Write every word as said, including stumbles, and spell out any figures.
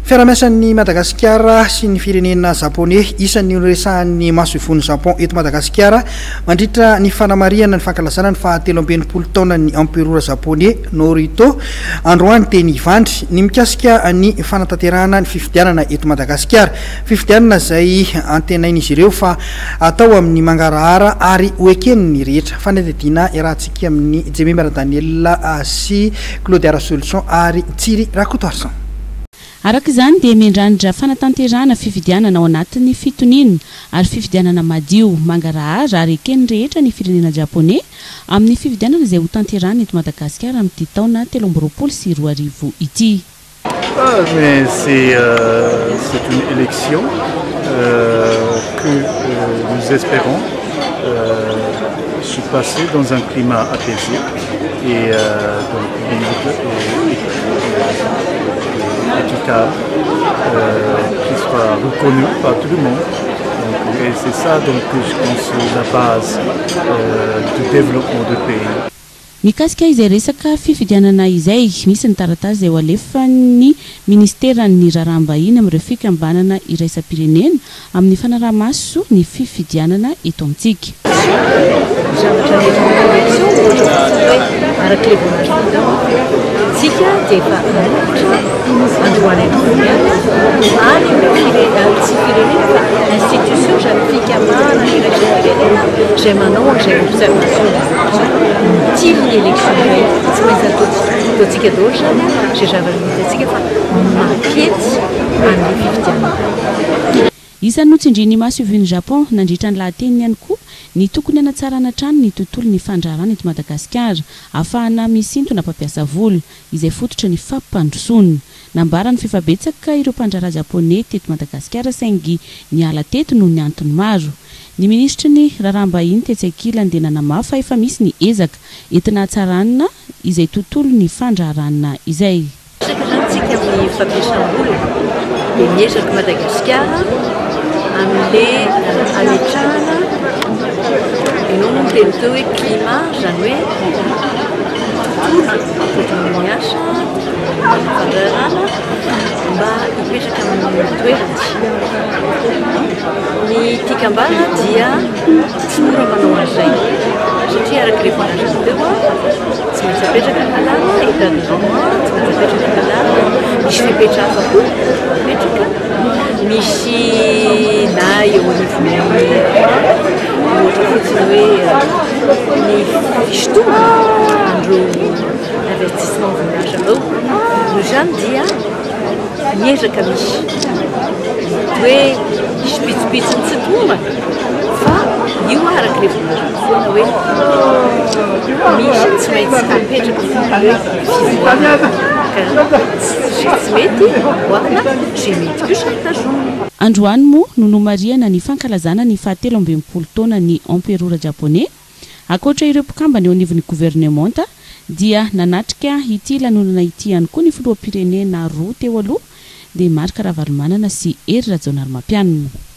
Fiaraha-miasan'ny Madagasikara sy ny firenena Japonais isan'ny resahan'ny maso ivony Japon eto Madagasikara mandritra ny fanamariana ny fankalazana ny fahatelo amby enimpolo taona ny emperora Japonais Norito androany teny ivandry ny mikasika ny fanatanterahana ny fifidianana eto Madagasikara, fifidianana izay antenain'izy ireo fa atao amin'ny mangarahara ary hoeken'ny rehetra. Fanadidina irahantsika amin'ny Jemimara Daniel sy Claude Solution ary Tsiri Rakotoarsan. Araka izany dia miandrandra fanatanterahana fifidianana ao anatin'ny fitonina ary fifidianana madio mangarahara ary ekeny rehetra ny firenena Japonais amin'ny fifidianana izay ho tanterahana eto Madagasikara amin'ity taona telo amby roapolo sy roa arivo ity. Ah, mais c'est euh, c'est une élection euh, que euh, nous espérons euh, se passer dans un climat apaisé et euh, donc libre et, et, équitable, euh, qui soit reconnu par tout le monde. Donc, et c'est ça donc que je pense la base euh, du développement du pays. Mikasika izay resaka fifidianana izay misy ny taratasy izay ho alefan'ny ministeran'ny raharaham-bahiny amin'ireo fikambanana iraisam-pirenena amin'ny fanaraha-maso ny fifidianana eto amintsika. Tsika dia efa anotra androany androany any amin'ny firenena tsy firenena fa institution zany fikambanana iraisam-pirenena izay manao an'izay observation tivy ny élection iray tsy maintsy ataontsika daholo zany izay zava-mihitantsika fa makety amin'ny fifidianana. Isan'ny notsindrian'ny maso ivon'ny Japon nandritra ny lahateny ihany koa ny tokony hanatsarana hatrany ny tontolo ny fandraharana eto Madagasikara ahafahana misintona mpampiasa vola izay fototra ny fampandrosoana. Nambarany fifabetsaka ireo mpandrahara Japonais teto Madagasikara saingy niala teto noho ny antony maro. Ny ministra ny raharaham-bahiny Tetsaikila Andenanamafy fa efa misy ny ezaka entina hatsarana izay tontolo ny fandraharana izay. Tsika amin'ny fampiasam-bola dia miezaka Madagasikara amin'ilay hametrahana ianao no miteny teo hoe climat zany hoe tontolo miasa fandraharana mba hipetraka amin'ny toerany. Ny tikambana dia tsy mora manao an'izay satria araka rehefa nalaza teo tsy maintsy apetraka ny lalàna hébergement, tsy maintsy apetraka ny lalàna misy fipetra hafa koa apetraka misy na eo anivony ohatra fotsiny hoe ny fisotoana andro investissement voninahitra ireo no zany dia miezaka misy hoe misy pitsopitsony tsy tomba fa io araka rehefa nalaza foana hoe misy tsy maintsy apetraka hoe fivoahana tsy mety hoana zay mety kosa mitazona. Androany moa no nomariana ny fankalazana ny fahatelo amby enimpolo taona ny emperora Japonais akoatra ireo mpikambana eo anivon'ny gouvernementa dia nanatrika ity lanonana ity ihany koa ny filoham-pirenena roa teo aloha dia Marc Ravalomanana sy Hery Rajaonarimampianina.